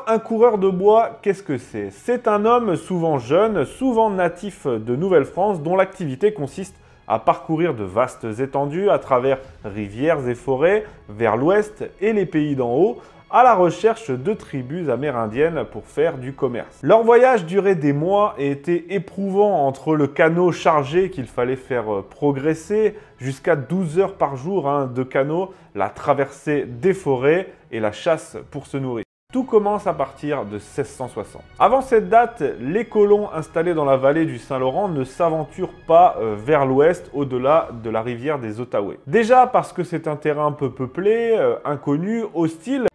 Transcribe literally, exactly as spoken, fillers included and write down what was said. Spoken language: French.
Un coureur de bois, qu'est-ce que c'est? C'est un homme souvent jeune, souvent natif de Nouvelle-France, dont l'activité consiste à parcourir de vastes étendues à travers rivières et forêts, vers l'ouest et les pays d'en haut, à la recherche de tribus amérindiennes pour faire du commerce. Leur voyage durait des mois et était éprouvant entre le canot chargé qu'il fallait faire progresser, jusqu'à douze heures par jour hein, de canot, la traversée des forêts et la chasse pour se nourrir. Tout commence à partir de seize cent soixante. Avant cette date, les colons installés dans la vallée du Saint-Laurent ne s'aventurent pas euh, vers l'ouest, au-delà de la rivière des Outaouais. Déjà parce que c'est un terrain peu peuplé, euh, inconnu, hostile,